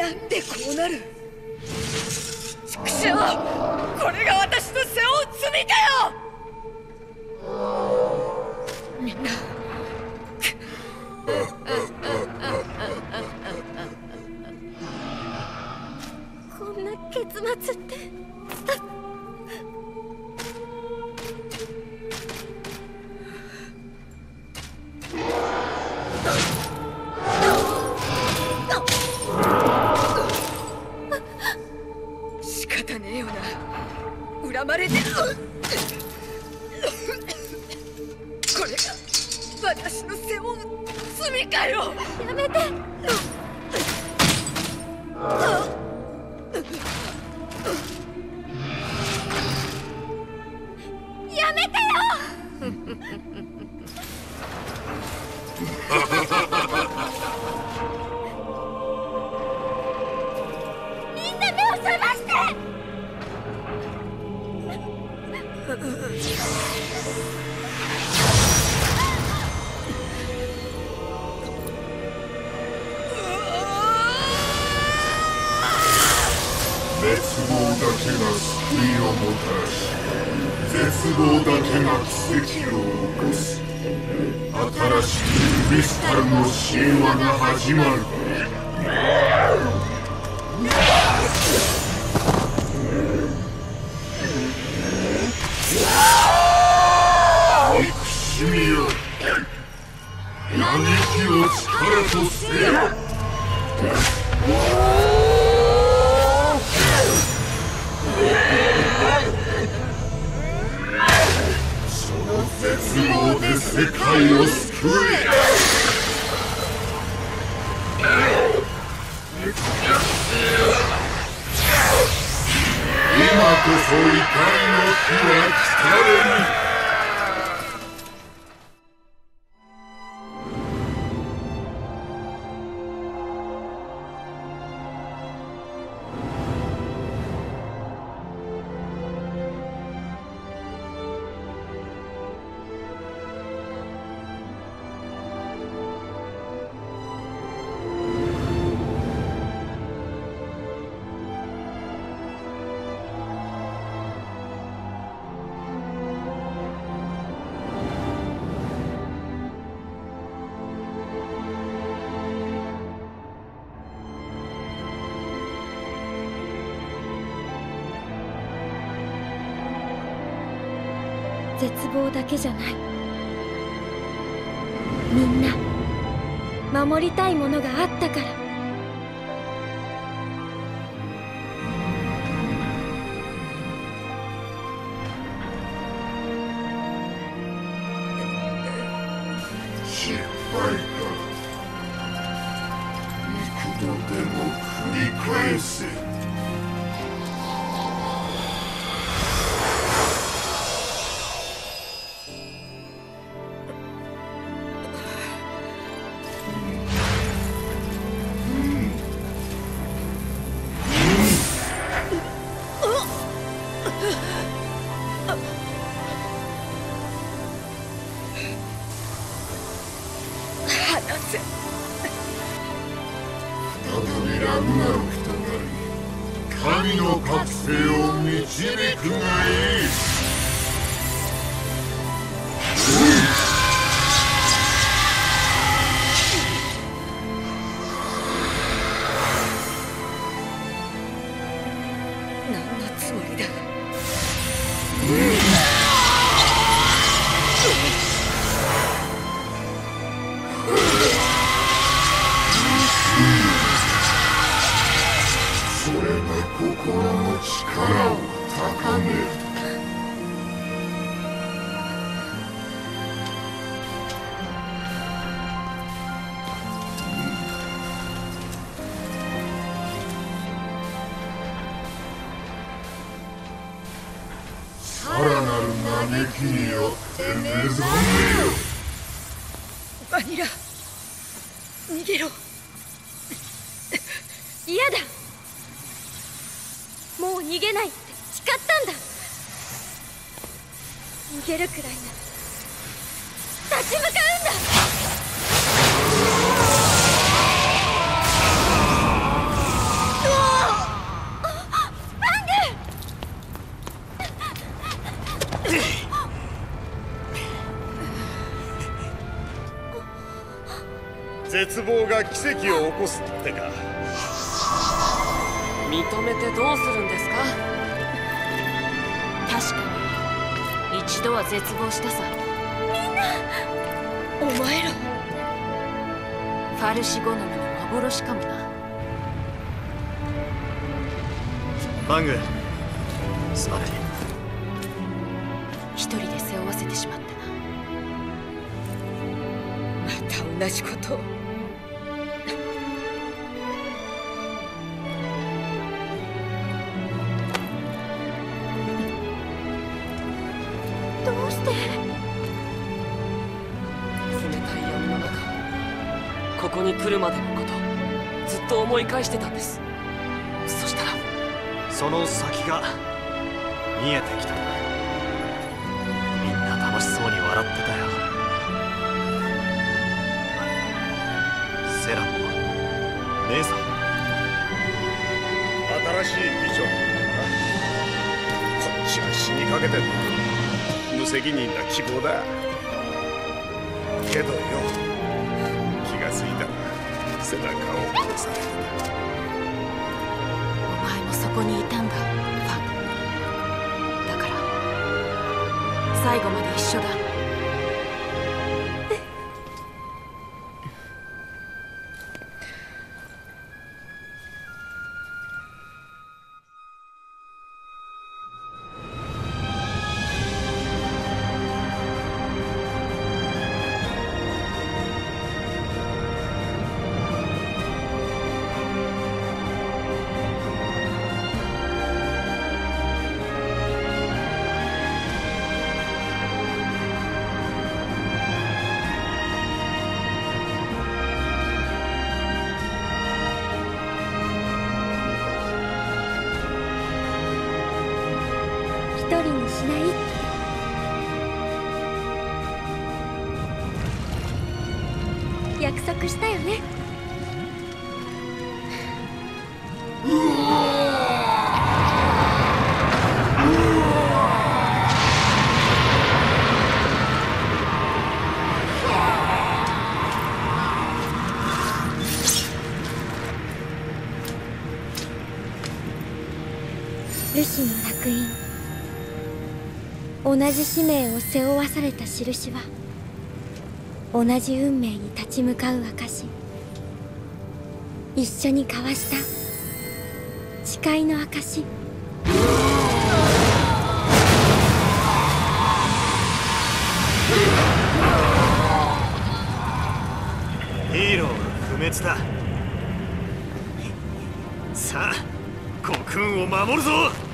なんでこうなる。畜生、これが私の背負う罪かよ。みんなこんな結末って。 仕方ねえよな、恨まれてる。これが私の背負う罪かよ。 やめて。やめてよ。みんな目を覚まして。 絶望だけが救いをもたらし、絶望だけが奇跡を起こす。新しきクリスタルの神話が始まる。憎しみよ、嘆きを力とせよ。その絶望で世界を救え。今こそ怒りの日は来たれる。 絶望だけじゃない。みんな守りたいものがあったから。 失敗だ。幾度でも繰り返せ。再びラグナロクとなり、神の覚醒を導くがいい。 何のつもりだ。 それが心の力を高める。さらなる嘆きによって目覚めよ。 バニラ、逃げろ。 嫌だ。もう逃げないって誓ったんだ。逃げるくらいなら立ち向かうんだ。 絶望が奇跡を起こすってか。 認めてどうするんですか？ 確かに一度は絶望したさ。 お前らファルシ好みの幻かもな。 バング、すまない。 一人で背負わせてしまったな。 また同じことを。 どうして？ 冷たい闇の中、ここに来るまでのことずっと思い返してたんです。そしたらその先が見えてきた。みんな楽しそうに笑ってたよ。セラも姉さんも。 新しいビジョン。こっちは死にかけてんだ。無責任な希望だけどよ、気がついたら背中を押されてた。 お前もそこにいたんだ、ファン。だから最後まで一緒だ。 一人にしないって約束したよね。ルシの烙印、同じ使命を背負わされた印は同じ運命に立ち向かう証。一緒に交わした誓いの証。 ヒーローは不滅だ。さあ国軍を守るぞ。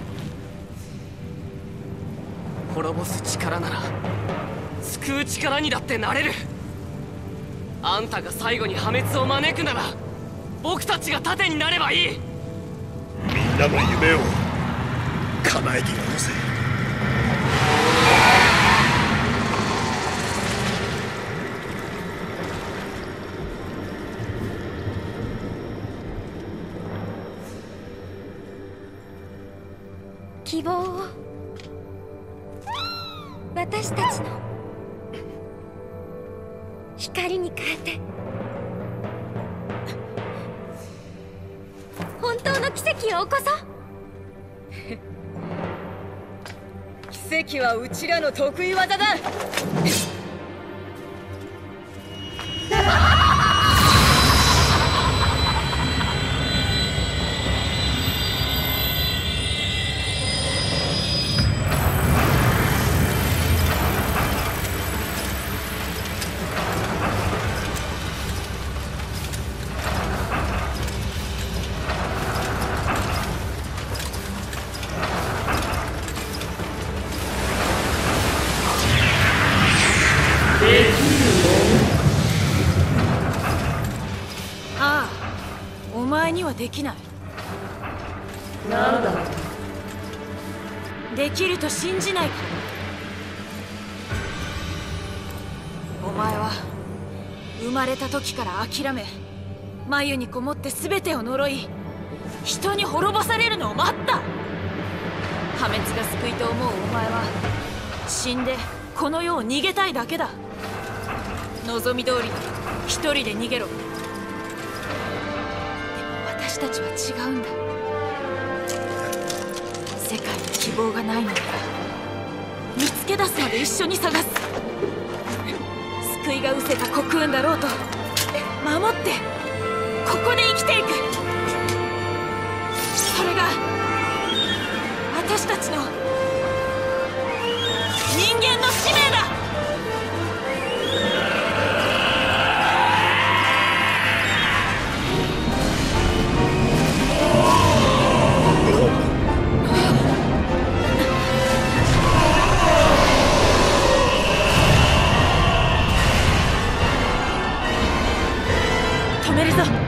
滅ぼす力なら救う力にだってなれる。あんたが最後に破滅を招くなら僕たちが盾になればいい。 みんなの夢を叶えてやろうぜ。 希望を私たちの光に変えて本当の奇跡を起こそう。 奇跡はうちらの得意技だ。 ああ、お前にはできない。 なんだ。 できると信じないから。お前は生まれた時から諦め、眉にこもって全てを呪い、人に滅ぼされるのを待った。破滅が救いと思うお前は死んでこの世を逃げたいだけだ。望み通りに一人で逃げろ。 たちは違うんだ。世界に希望がないのなら見つけ出すまで一緒に探す。救いが失せたコクーンだろうと守ってここで生きていく。それが私たちの人間の使命だ。止めるぞ。